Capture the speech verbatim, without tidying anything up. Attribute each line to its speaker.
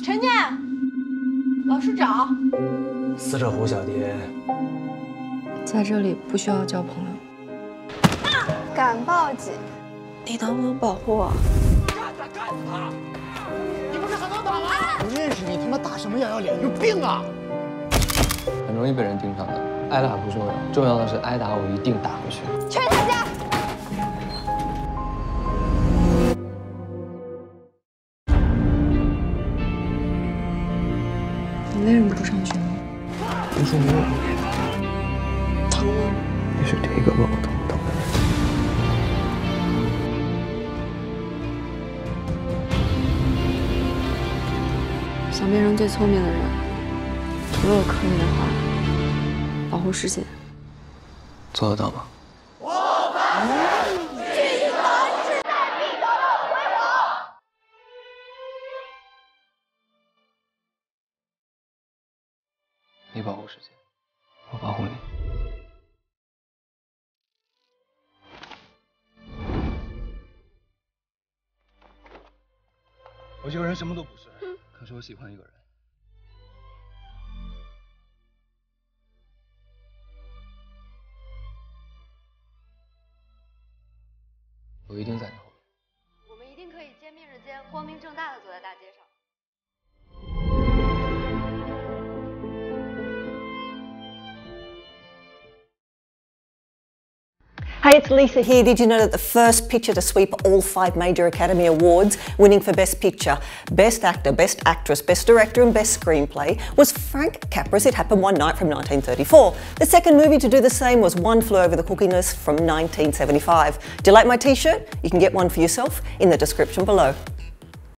Speaker 1: 陈念，老师找。
Speaker 2: 死者胡小蝶，
Speaker 3: 在这里不需要交朋友。
Speaker 4: 啊、敢报警？
Speaker 3: 你能不能保护我？
Speaker 5: 干他，干死他！你不是很能打吗？不认识你，他妈打什么摇摇脸？有病啊！
Speaker 6: 很容易被人盯上的，挨打不重要，重要的是挨打我一定打回去。
Speaker 4: 去他家。
Speaker 3: 你为什么不上学呢？
Speaker 6: 读书没有用，
Speaker 3: 疼吗？
Speaker 6: 你是第一个问我疼不疼的人。
Speaker 3: 想变成最聪明的人，如果可以的话，保护世界，
Speaker 6: 做得到吗？ 你保护世界，我保护你。
Speaker 7: 我这个人什么都不是，可是我喜欢一个人。
Speaker 6: 我一定在你后面。
Speaker 8: 我们一定可以肩并着肩，光明正大的走在大街上。
Speaker 9: Hey, it's Lisa here. Did you know that the first picture to sweep all five major Academy Awards, winning for Best Picture, Best Actor, Best Actress, Best Director and Best Screenplay, was Frank Capra's It Happened One Night from nineteen thirty-four. The second movie to do the same was One Flew Over the Cuckoo's Nest from nineteen seventy-five. Do you like my t-shirt? You can get one for yourself in the description below.